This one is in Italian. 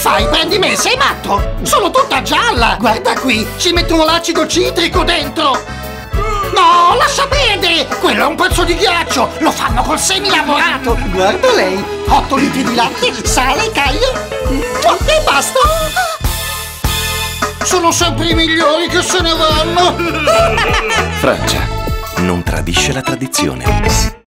fai? Prendi me, sei matto? Sono tutta gialla! Guarda qui, ci mettono l'acido citrico dentro! No, lascia perdere! Quello è un pezzo di ghiaccio! Lo fanno col semi-lavorato! Guarda lei! 8 litri di latte, sale, caglio e basta! Sono sempre i migliori che se ne vanno! Francia non tradisce la tradizione.